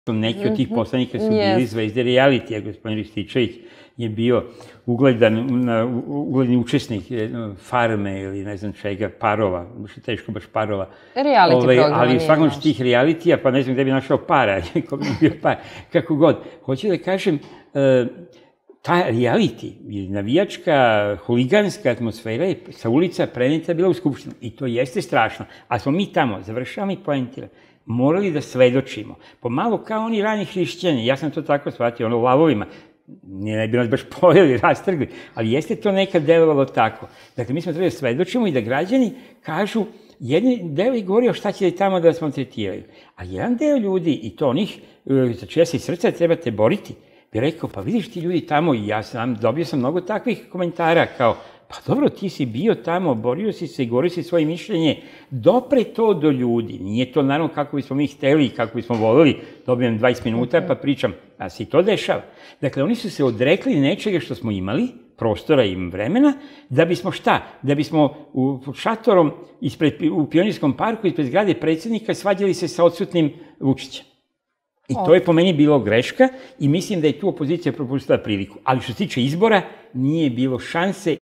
Neki od tih poslanika su bili zvezde realitija. Gospodin Rističević je bio ugledni učesnik Farme ili ne znam čega, Parova, teško baš Parova. Reality programa. Ali u svakom što tih realitija, pa ne znam gde bi našao para, ko bi bio par, kako god. Hoću da kažem, ta reality ili navijačka, huliganska atmosfera je sa ulica preneta bila u Skupštinu. I to jeste strašno. A smo mi tamo, završavam i poentiram, morali da svedočimo. Pomalo kao oni rani hrišćani, ja sam to tako shvatio, ono u lavovima, ne bi nas baš pojeli, rastrgli, ali jeste to nekad delovalo tako. Dakle, mi smo trebali da svedočimo i da građani kažu, jedan deo je govorio šta će tamo da vas maltretiraju, a jedan deo ljudi, i to onih za čija se srca trebate boriti, bi rekao, pa vidiš ti ljudi tamo, i ja sam, dobio sam mnogo takvih komentara, kao, pa dobro, ti si bio tamo, borio si se i govorio si svoje mišljenje, dopre to do ljudi. Nije to naravno kako bismo mi hteli i kako bismo voleli, dobijem 20 minuta pa pričam, a se i to dešava. Dakle, oni su se odrekli nečega što smo imali, prostora i vremena, da bismo šta? Da bismo šatorom u Pionirskom parku ispred zgrade predsjednika svađali se sa odsutnim Vučićem. I to je po meni bilo greška i mislim da je tu opozicija propustila priliku. Ali što se tiče izbora, nije bilo šanse.